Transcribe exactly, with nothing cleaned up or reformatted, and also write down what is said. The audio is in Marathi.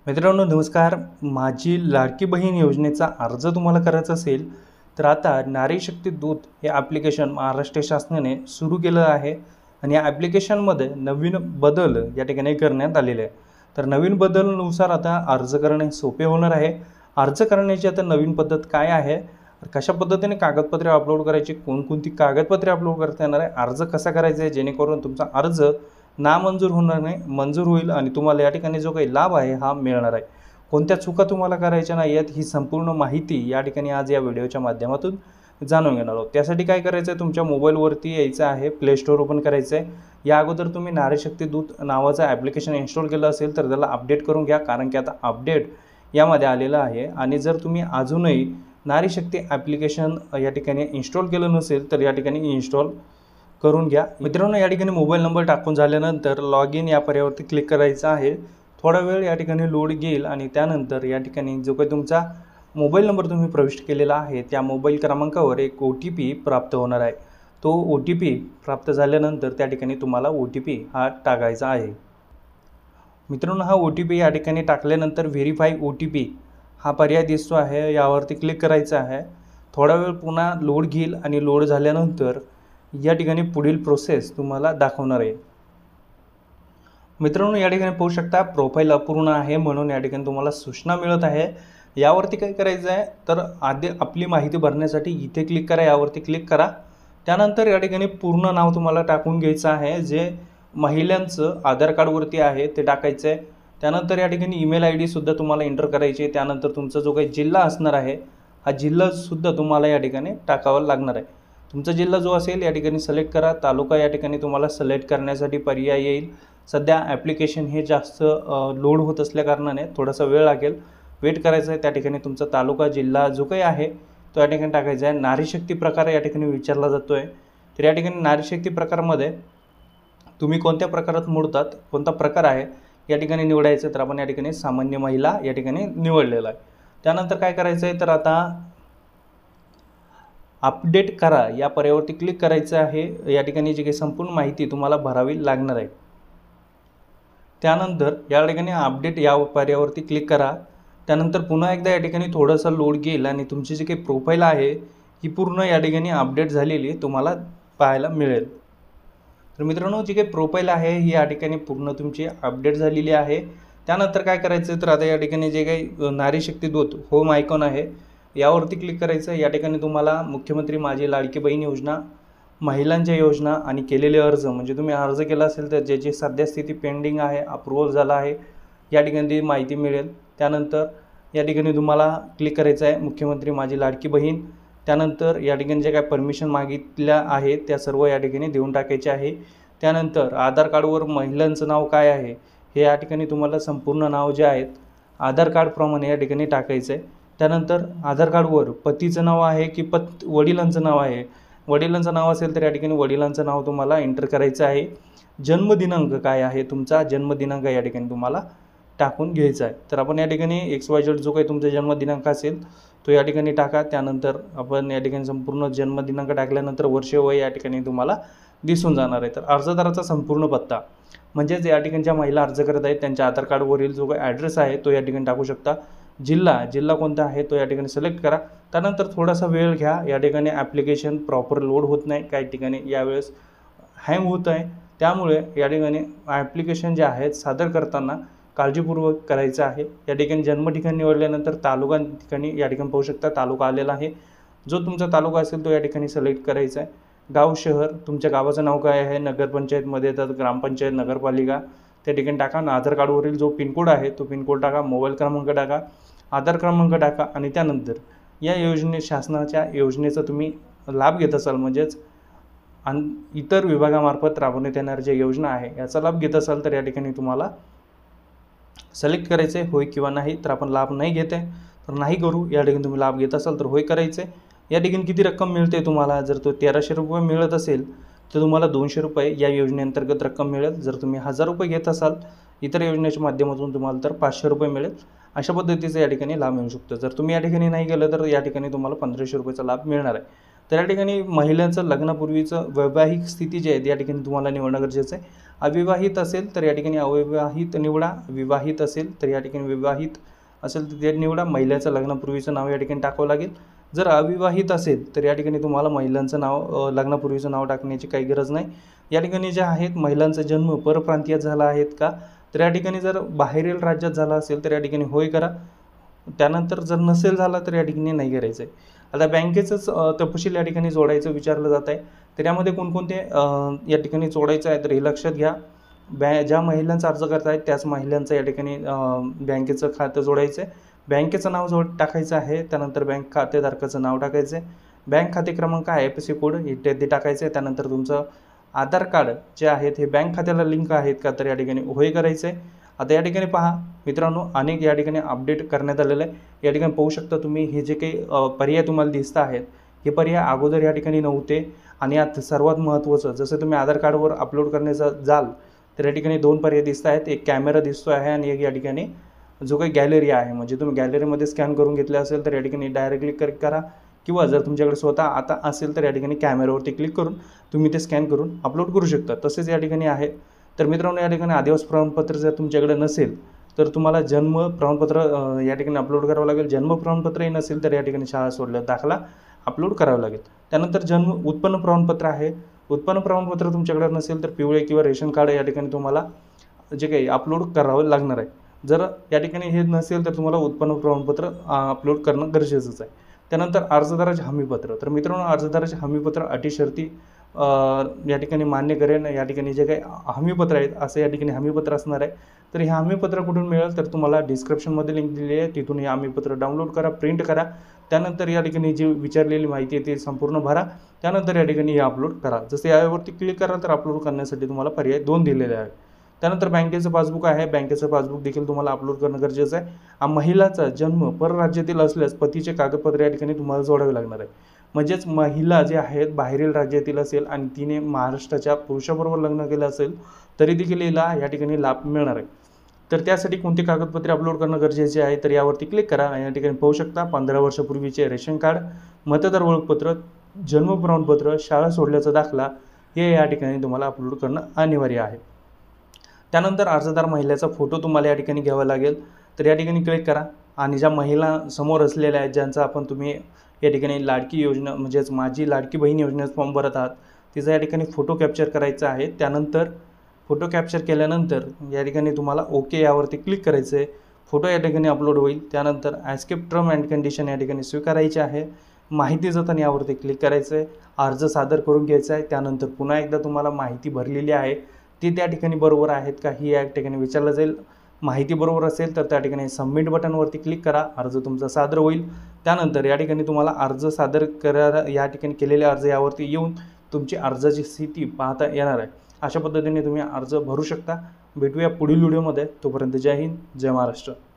मित्रांनो नमस्कार. माझी लाडकी बहीण योजनेचा अर्ज तुम्हाला करायचा असेल तर आता नारी शक्ती दूत हे ॲप्लिकेशन महाराष्ट्र शासनाने सुरू केलं आहे आणि या ॲप्लिकेशनमध्ये नवीन बदल या ठिकाणी करण्यात आलेले आहे. तर नवीन बदलनुसार आता अर्ज करणे सोपे होणार आहे. अर्ज करण्याची आता नवीन पद्धत काय आहे, कशा पद्धतीने कागदपत्रे अपलोड करायची, कोणकोणती कागदपत्रे अपलोड करता येणार आहे, अर्ज कसा करायचा आहे जेणेकरून तुमचा अर्ज नामंजूर होणार नाही, मंजूर होईल आणि तुम्हाला या ठिकाणी जो काही लाभ आहे हा मिळणार आहे. कोणत्या चुका तुम्हाला करायच्या नाही आहेत ही संपूर्ण माहिती या ठिकाणी आज या व्हिडिओच्या माध्यमातून जाणून घेणार आहोत. त्यासाठी काय करायचं आहे, तुमच्या मोबाईलवरती यायचं आहे, प्ले स्टोअर ओपन करायचं आहे. या अगोदर तुम्ही नारी शक्ती दूत नावाचं ॲप्लिकेशन इन्स्टॉल केलं असेल तर त्याला अपडेट करून घ्या, कारण की आता अपडेट यामध्ये आलेलं आहे. आणि जर तुम्ही अजूनही नारी शक्ती ॲप्लिकेशन या ठिकाणी इन्स्टॉल केलं नसेल तर या ठिकाणी इन्स्टॉल करून घ्या. मित्रांनो या ठिकाणी मोबाईल नंबर टाकून झाल्यानंतर लॉग इन या पर्यावरती क्लिक करायचं आहे. थोडा वेळ या ठिकाणी लोड घेईल आणि त्यानंतर या ठिकाणी जो काही तुमचा मोबाईल नंबर तुम्ही प्रविष्ट केलेला आहे त्या मोबाईल क्रमांकावर एक ओ टी पी प्राप्त होणार आहे. तो ओ टी पी प्राप्त झाल्यानंतर त्या ठिकाणी तुम्हाला ओ टी पी हा टाकायचा आहे. मित्रांनो हा ओ टी पी या ठिकाणी टाकल्यानंतर व्हेरीफाय ओ टी पी हा पर्याय दिसतो आहे, यावरती क्लिक करायचं आहे. थोडा वेळ पुन्हा लोड घेईल आणि लोड झाल्यानंतर या ठिकाणी पुढील प्रोसेस तुम्हाला दाखवणार आहे. मित्रांनो या ठिकाणी पाहू शकता प्रोफाईल अपूर्ण आहे म्हणून या ठिकाणी तुम्हाला सूचना मिळत आहे. यावरती काय करायचं आहे तर आधी आपली माहिती भरण्यासाठी इथे क्लिक करा, यावरती क्लिक करा. त्यानंतर या ठिकाणी पूर्ण नाव तुम्हाला टाकून घ्यायचं आहे, जे महिलांचं आधार कार्डवरती आहे ते टाकायचं आहे. त्यानंतर या ठिकाणी ईमेल आय डीसुद्धा तुम्हाला एंटर करायची आहे. त्यानंतर तुमचा जो काही जिल्हा असणार आहे हा जिल्हासुद्धा तुम्हाला या ठिकाणी टाकावा लागणार आहे. तुमचा जिल्हा जो असेल या ठिकाणी सिलेक्ट करा. तालुका या ठिकाणी तुम्हाला सिलेक्ट करण्यासाठी पर्याय येईल. सध्या ॲप्लिकेशन हे जास्त लोड होत असल्याकारणाने थोडासा वेळ लागेल, वेट करायचं आहे. त्या ठिकाणी तुमचा तालुका जिल्हा जो काही आहे तो या ठिकाणी टाकायचा आहे. नारी शक्ती प्रकार या ठिकाणी विचारला जातो आहे. तर या ठिकाणी नारी शक्ती प्रकारमध्ये तुम्ही कोणत्या प्रकारात मोडतात, कोणता प्रकार आहे या ठिकाणी निवडायचं. तर आपण या ठिकाणी सामान्य महिला या ठिकाणी निवडलेला आहे. त्यानंतर काय करायचं आहे तर आता अपडेट करा या पर्यावरती क्लिक करायचं आहे. या ठिकाणी जी काही संपूर्ण माहिती तुम्हाला भरावी लागणार आहे. त्यानंतर या ठिकाणी अपडेट या पर्यावरती क्लिक करा. त्यानंतर पुन्हा एकदा या ठिकाणी थोडंसं लोड घेईल आणि तुमची जी काही प्रोफाईल आहे ही पूर्ण या ठिकाणी अपडेट झालेली तुम्हाला पाहायला मिळेल. तर मित्रांनो जी काही प्रोफाईल आहे ही या ठिकाणी पूर्ण तुमची अपडेट झालेली आहे. त्यानंतर काय करायचं तर आता या ठिकाणी जे काही नारी शक्ती दूत होम आयकॉन आहे यावरती क्लिक करायचं. या ठिकाणी तुम्हाला मुख्यमंत्री माझी लाडकी बहीण योजना, महिलांच्या योजना आणि केलेले अर्ज, म्हणजे तुम्ही अर्ज केला असेल तर ज्याची सद्यस्थिती पेंडिंग आहे, अप्रूव्हल झाला आहे या ठिकाणी ती माहिती मिळेल. त्यानंतर या ठिकाणी तुम्हाला क्लिक करायचं आहे मुख्यमंत्री माझी लाडकी बहीण. त्यानंतर या ठिकाणी जे काय परमिशन मागितल्या आहेत त्या सर्व या ठिकाणी देऊन टाकायचे आहे. त्यानंतर आधार कार्डवर महिलांचं नाव काय आहे हे या ठिकाणी तुम्हाला संपूर्ण नाव जे आहेत आधार कार्डप्रमाणे या ठिकाणी टाकायचं आहे. त्यानंतर आधार कार्डवर पतीचं नाव आहे की पत वडिलांचं नाव आहे, वडिलांचं नाव असेल तर या ठिकाणी वडिलांचं नाव तुम्हाला एंटर करायचं आहे. जन्मदिनांक काय आहे तुमचा, जन्मदिनांक या ठिकाणी तुम्हाला टाकून घ्यायचा आहे. तर आपण या ठिकाणी एक्स वाय झेड जो काही तुमचा जन्मदिनांक असेल तो या ठिकाणी टाका. त्यानंतर आपण या ठिकाणी संपूर्ण जन्मदिनांक टाकल्यानंतर वर्ष वय या ठिकाणी तुम्हाला दिसून जाणार आहे. तर अर्जदाराचा संपूर्ण पत्ता म्हणजेच या ठिकाणी ज्या महिला अर्ज करत आहेत त्यांच्या आधार कार्डवरील जो काही ॲड्रेस आहे तो या ठिकाणी टाकू शकता. जिल्हा जिल्हा कोणता आहे तो या ठिकाणी सिलेक्ट करा. त्यानंतर थोडासा वेळ घ्या. या ठिकाणी ॲप्लिकेशन प्रॉपर लोड होत नाही, काही ठिकाणी यावेळेस हँग होत आहे. त्यामुळे या ठिकाणी ॲप्लिकेशन जे आहेत सादर करताना काळजीपूर्वक करायचं आहे. या ठिकाणी जन्म ठिकाण निवडल्यानंतर तालुका ठिकाणी या ठिकाणी पाहू शकता तालुका आलेला आहे. जो तुमचा तालुका असेल तो या ठिकाणी सिलेक्ट करायचा आहे. गाव शहर तुमच्या गावाचं नाव काय आहे, नगरपंचायतमध्ये येतात, ग्रामपंचायत, नगरपालिका त्या ठिकाणी टाका. आधार कार्डवरील जो पिनकोड आहे तो पिनकोड टाका, मोबाईल क्रमांक टाका, आधार क्रमांक टाका आणि त्यानंतर या योजने शासनाच्या योजनेचा तुम्ही लाभ घेत असाल म्हणजेच आणि इतर विभागामार्फत राबवण्यात येणाऱ्या ज्या योजना आहे याचा लाभ घेत असाल तर या ठिकाणी तुम्हाला सिलेक्ट करायचं आहे होय किंवा नाही. तर आपण लाभ नाही घेत आहे तर नाही करू. या ठिकाणी तुम्ही लाभ घेत असाल तर होय करायचं आहे. या ठिकाणी किती रक्कम मिळते तुम्हाला, जर तो तेराशे रुपये मिळत असेल तर तुम्हाला दोनशे रुपये या योजनेअंतर्गत रक्कम मिळेल. जर तुम्ही हजार रुपये घेत असाल इतर योजनेच्या माध्यमातून तुम्हाला तर पाचशे रुपये मिळेल. अशा पद्धतीचा या ठिकाणी लाभ मिळू शकतो. जर तुम्ही या ठिकाणी नाही गेलं तर या ठिकाणी तुम्हाला पंधराशे रुपयाचा लाभ मिळणार आहे. तर या ठिकाणी महिलांचं लग्नापूर्वीचं वैवाहिक स्थिती जी आहे या ठिकाणी तुम्हाला निवडणं गरजेचं आहे. अविवाहित असेल तर या ठिकाणी अविवाहित निवडा, विवाहित असेल तर या ठिकाणी विवाहित असेल तर ते निवडा. महिलेचं लग्नापूर्वीचं नाव या ठिकाणी टाकावं लागेल. जर अविवाहित असेल तर या ठिकाणी तुम्हाला महिलांचं नाव लग्नापूर्वीचं नाव टाकण्याची काही गरज नाही. या ठिकाणी जे आहेत महिलांचा जन्म परप्रांतीयात झाला आहेत का, तर या ठिकाणी जर बाहेरील राज्यात झाला असेल तर या ठिकाणी होय करा. त्यानंतर जर नसेल झाला तर या ठिकाणी नाही करायचं आहे. आता बँकेचंच तपशील या ठिकाणी जोडायचं विचारलं जात आहे. तर यामध्ये कोणकोणते या ठिकाणी जोडायचं आहे तर हे लक्षात घ्या. बॅ ज्या महिलांचा अर्ज करत आहेत त्याच महिलांचं या ठिकाणी बँकेचं खातं जोडायचं आहे. बँकेचं नाव जोड टाकायचं आहे. त्यानंतर बँक खातेधारकाचं नाव टाकायचं आहे. बँक खाते क्रमांक I F S C code इत्यादी टाकायचं आहे. त्यानंतर तुमचं आधार कार्ड जे आहेत हे बँक खात्याला लिंक आहेत का तर या ठिकाणी होय करायचं आहे. आता या ठिकाणी पहा मित्रांनो, अनेक या ठिकाणी अपडेट करण्यात आलेलं आहे. या ठिकाणी पाहू शकता तुम्ही हे जे काही पर्याय तुम्हाला दिसत आहेत हे पर्याय अगोदर या ठिकाणी नव्हते. आणि यात सर्वात महत्त्वाचं, जसं तुम्ही आधार कार्डवर अपलोड करण्याचं जाल तर या ठिकाणी दोन पर्याय दिसत आहेत. एक कॅमेरा दिसतो आहे आणि एक या ठिकाणी जो काही गॅलरी आहे, म्हणजे तुम्ही गॅलरीमध्ये स्कॅन करून घेतले असेल तर या ठिकाणी डायरेक्टली क्लिक करा, किंवा जर तुमच्याकडे स्वतः आता असेल तर या ठिकाणी कॅमेऱ्यावरती क्लिक करून तुम्ही ते स्कॅन करून अपलोड करू शकता. तसेच या ठिकाणी आहे. तर मित्रांनो, या ठिकाणी आदिवासी प्रमाणपत्र जर तुमच्याकडे नसेल तर तुम्हाला जन्म प्रमाणपत्र या ठिकाणी अपलोड करावं लागेल. जन्म प्रमाणपत्रही नसेल तर या ठिकाणी शाळा सोडल्या दाखला अपलोड करावा लागेल. त्यानंतर जन्म उत्पन्न प्रमाणपत्र आहे. उत्पन्न प्रमाणपत्र तुमच्याकडे नसेल तर पिवळे किंवा रेशन कार्ड या ठिकाणी तुम्हाला जे काही अपलोड करावं लागणार आहे. जर या ठिकाणी हे नसेल तर तुम्हाला उत्पन्न प्रमाणपत्र अपलोड करणं गरजेचंच आहे. त्यानंतर अर्जदाराचे हमीपत्र. तर मित्रांनो, अर्जदाराचे हमीपत्र अटी शर्ती या ठिकाणी मान्य करेन. या ठिकाणी जे काही हमीपत्र आहेत असं या ठिकाणी हमीपत्र असणार आहे. तर हे हमीपत्र कुठून मिळेल तर तुम्हाला डिस्क्रिप्शनमध्ये लिंक दिलेली आहे, तिथून हे हमीपत्र डाउनलोड करा, प्रिंट करा. त्यानंतर या ठिकाणी जी विचारलेली माहिती आहे ती संपूर्ण भरा. त्यानंतर या ठिकाणी हे अपलोड करा. जसं यावरती क्लिक करा तर अपलोड करण्यासाठी तुम्हाला पर्याय दोन दिलेले आहेत. त्यानंतर बँकेचं पासबुक आहे. बँकेचं पासबुक देखील तुम्हाला अपलोड करणं गरजेचं आहे. महिलाचा जन्म परराज्यातील असल्यास पतीचे कागदपत्र या ठिकाणी तुम्हाला जोडावे लागणार आहे. म्हणजेच महिला जे आहेत बाहेरील राज्यातील असेल आणि तिने महाराष्ट्राच्या पुरुषाबरोबर लग्न केलं असेल तरी देखील हिला या ठिकाणी लाभ मिळणार आहे. तर त्यासाठी कोणती कागदपत्रे अपलोड करणं गरजेचे आहे तर यावरती क्लिक करा. या ठिकाणी पाहू शकता पंधरा वर्षापूर्वीचे रेशन कार्ड, मतदार ओळखपत्र, जन्म प्रमाणपत्र, शाळा सोडल्याचा दाखला हे या ठिकाणी तुम्हाला अपलोड करणं अनिवार्य आहे. त्यानंतर अर्जदार महिलेचा फोटो तुम्हाला या ठिकाणी घ्यावा लागेल. तर या ठिकाणी क्लिक करा आणि ज्या महिला समोर असलेल्या आहेत ज्यांचा आपण तुम्ही या ठिकाणी लाडकी योजना म्हणजेच माझी लाडकी बहीण योजनेत फॉर्म भरत आहात तिचा या ठिकाणी फोटो कॅप्चर करायचा आहे. त्यानंतर फोटो कॅप्चर केल्यानंतर या ठिकाणी तुम्हाला ओके यावरती क्लिक करायचं आहे. फोटो या ठिकाणी अपलोड होईल. त्यानंतर ॲस्केप टर्म अँड कंडिशन या ठिकाणी स्वीकारायची आहे. माहिती जतन यावरती क्लिक करायचं आहे. अर्ज सादर करून घ्यायचा आहे. त्यानंतर पुन्हा एकदा तुम्हाला माहिती भरलेली आहे ती त्या ठिकाणी बरोबर आहेत का ही या ठिकाणी विचारलं जाईल. माहिती बरोबर असेल तर त्या ठिकाणी सबमिट बटनवरती क्लिक करा. अर्ज तुमचा सादर होईल. त्यानंतर या ठिकाणी तुम्हाला अर्ज सादर करा या ठिकाणी केलेले अर्ज यावरती येऊन तुमची अर्जाची स्थिती पाहता येणार आहे. अशा पद्धतीने तुम्ही अर्ज भरू शकता. भेटूया पुढील व्हिडिओमध्ये. तोपर्यंत जय हिंद, जय महाराष्ट्र.